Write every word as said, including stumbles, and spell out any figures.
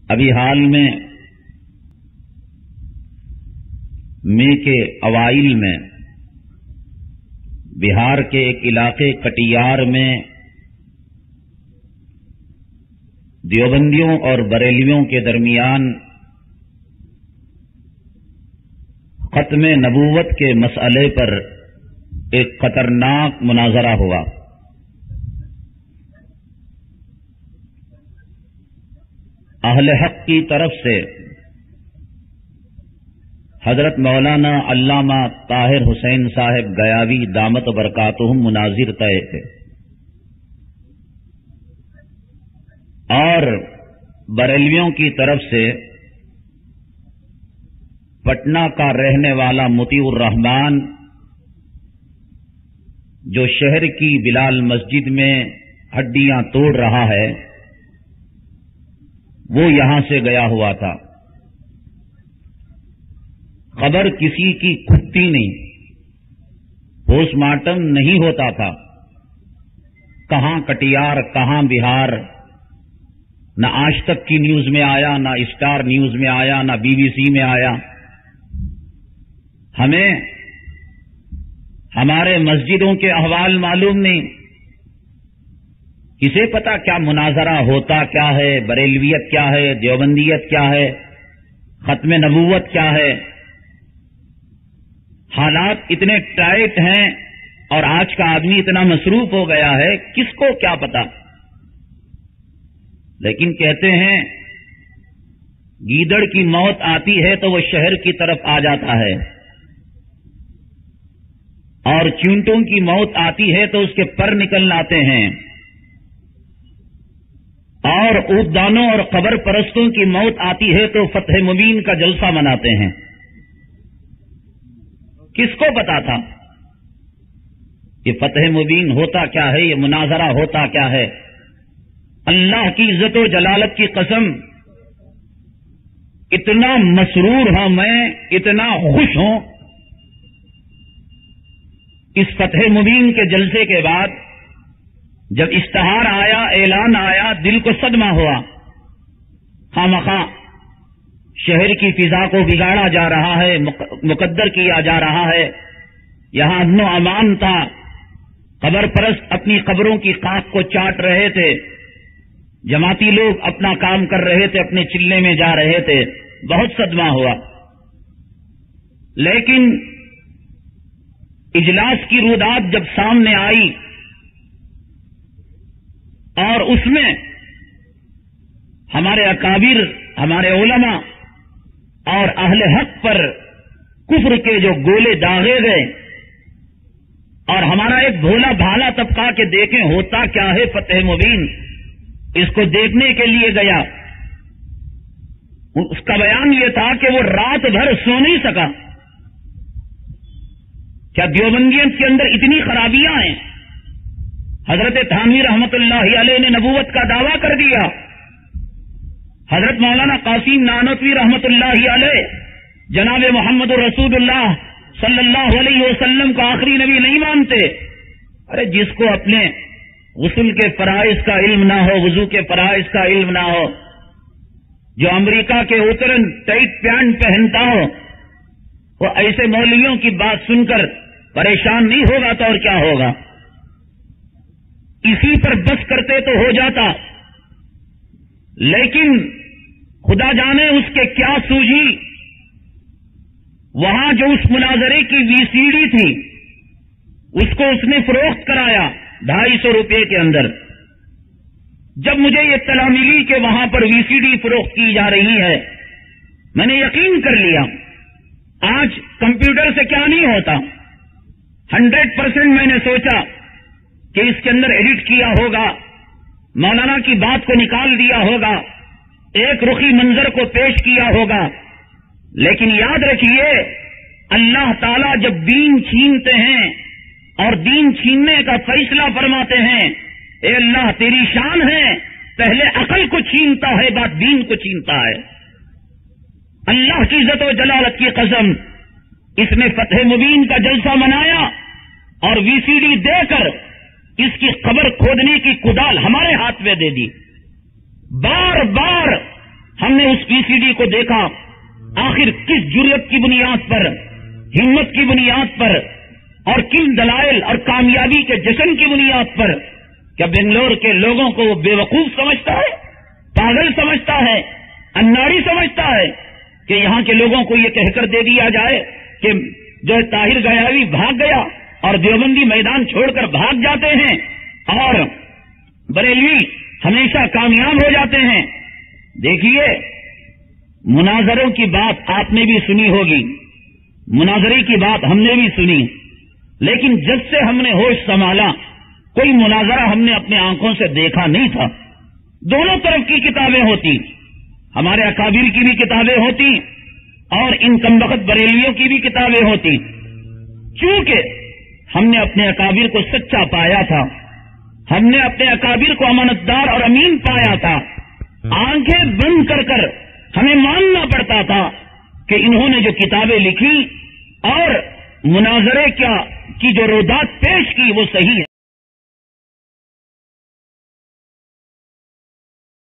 ابھی حال میں مئی کے اوائل میں بہار کے ایک علاقے کٹیار میں دیوبندیوں اور بریلویوں کے درمیان ختم نبوت کے مسئلے پر ایک خطرناک مناظرہ ہوا۔ اہل حق کی طرف سے حضرت مولانا علامہ طاہر حسین صاحب گیاوی دامت برکاتہم مناظر طے تھے، اور بریلویوں کی طرف سے پٹنہ کا رہنے والا مطیع الرحمان جو شہر کی بلال مسجد میں ہڈیاں توڑ رہا ہے، وہ یہاں سے گیا ہوا تھا۔ خبر کسی کی کھٹتی نہیں، پوسٹ مارٹم نہیں ہوتا تھا، کہاں کٹیار کہاں بہار، نہ آج تک کی نیوز میں آیا، نہ اسٹار نیوز میں آیا، نہ بی بی سی میں آیا۔ ہمیں ہمارے مسجدوں کے احوال معلوم نہیں، کسے پتا کیا مناظرہ ہوتا کیا ہے، بریلویت کیا ہے، دیوبندیت کیا ہے، ختم نبوت کیا ہے۔ حالات اتنے ٹائٹ ہیں اور آج کا آدمی اتنا مصروف ہو گیا ہے، کس کو کیا پتا۔ لیکن کہتے ہیں گیدڑ کی موت آتی ہے تو وہ شہر کی طرف آ جاتا ہے، اور چونٹوں کی موت آتی ہے تو اس کے پر نکل آتے ہیں، اور اودانوں اور قبر پرستوں کی موت آتی ہے تو فتح مبین کا جلسہ مناتے ہیں۔ کس کو پتا تھا کہ فتح مبین ہوتا کیا ہے، یہ مناظرہ ہوتا کیا ہے؟ اللہ کی عزت و جلالت کی قسم، اتنا مسرور ہوں میں، اتنا خوش ہوں اس فتح مبین کے جلسے کے بعد۔ جب اشتہار آیا، اعلان آیا، دل کو صدمہ ہوا۔ خامخواہ شہر کی فضا کو بگاڑا جا رہا ہے، مقدر کیا جا رہا ہے۔ یہاں امن و امان تھا، قبر پرست اپنی قبروں کی خاک کو چاٹ رہے تھے، جماعتی لوگ اپنا کام کر رہے تھے، اپنے چلے میں جا رہے تھے، بہت صدمہ ہوا۔ لیکن اجلاس کی رودات جب سامنے آئی اور اس میں ہمارے اکابر، ہمارے علماء اور اہل حق پر کفر کے جو گولے داغے گئے، اور ہمارا ایک بھولا بھالا طبقہ کے دیکھیں ہوتا کیا ہے فتح مبین، اس کو دیکھنے کے لیے گیا۔ اس کا بیان یہ تھا کہ وہ رات بھر سو نہیں سکا۔ کیا دیوبندیت کے اندر اتنی خرابیاں ہیں؟ حضرت تھانوی رحمت اللہ علیہ نے نبوت کا دعویٰ کر دیا، حضرت مولانا قاسم نانوتوی رحمت اللہ علیہ جناب محمد رسول اللہ صلی اللہ علیہ وسلم کو آخری نبی نہیں مانتے۔ ارے جس کو اپنے غسل کے فرائض کا علم نہ ہو، وضو کے فرائض کا علم نہ ہو، جو امریکہ کے اوترن ٹائٹ پینٹ پہنتا ہو، وہ ایسے مولویوں کی بات سن کر پریشان نہیں ہوگا تو اور کیا ہوگا؟ اسی پر بس کرتے تو ہو جاتا، لیکن خدا جانے اس کے کیا سوجھی۔ وہاں جو اس مناظرے کی وی سی ڈی تھی، اس کو اس نے فروخت کرایا ڈھائی سو روپے کے اندر۔ جب مجھے یہ اطلاع ملی کہ وہاں پر وی سی ڈی فروخت کی جا رہی ہے، میں نے یقین کر لیا آج کمپیوٹر سے کیا نہیں ہوتا۔ ہنڈریڈ پرسینٹ میں نے سوچا کہ اس کے اندر ایڈٹ کیا ہوگا، مولانا کی بات کو نکال دیا ہوگا، ایک رخی منظر کو پیش کیا ہوگا۔ لیکن یاد رکھیے، اللہ تعالیٰ جب دین چھینتے ہیں اور دین چھیننے کا فیصلہ فرماتے ہیں، اے اللہ تیری شان ہے، پہلے عقل کو چھینتا ہے بعد دین کو چھینتا ہے۔ اللہ کی عزت و جلالت کی قسم، اس نے فتح مبین کا جلسہ منایا اور وی سی ڈی دے کر اس کی قبر کھودنے کی کدال ہمارے ہاتھ میں دے دی۔ بار بار ہم نے اس پی سی ڈی کو دیکھا، آخر کس جرأت کی بنیاد پر، ہمت کی بنیاد پر، اور کن دلائل اور کامیابی کے جشن کی بنیاد پر، کیا بنگلور کے لوگوں کو وہ بے وقوف سمجھتا ہے، پاگل سمجھتا ہے، اناڑی سمجھتا ہے کہ یہاں کے لوگوں کو یہ کہہ کر دے دیا جائے کہ جو ہے طاہر غیاوی بھاگ گیا اور دیوبندی میدان چھوڑ کر بھاگ جاتے ہیں اور بریلوی ہمیشہ کامیاب ہو جاتے ہیں؟ دیکھیے، مناظروں کی بات آپ نے بھی سنی ہوگی، مناظرے کی بات ہم نے بھی سنی، لیکن جب سے ہم نے ہوش سنبھالا کوئی مناظرہ ہم نے اپنے آنکھوں سے دیکھا نہیں تھا۔ دونوں طرف کی کتابیں ہوتی، ہمارے اکابر کی بھی کتابیں ہوتی اور ان کمبخت بریلویوں کی بھی کتابیں ہوتی۔ چونکہ ہم نے اپنے اکابر کو سچا پایا تھا، ہم نے اپنے اکابر کو امانتدار اور امین پایا تھا، آنکھیں بند کر کر ہمیں ماننا پڑتا تھا کہ انہوں نے جو کتابیں لکھی اور مناظرے کیا کی جو روایات پیش کی وہ صحیح ہے۔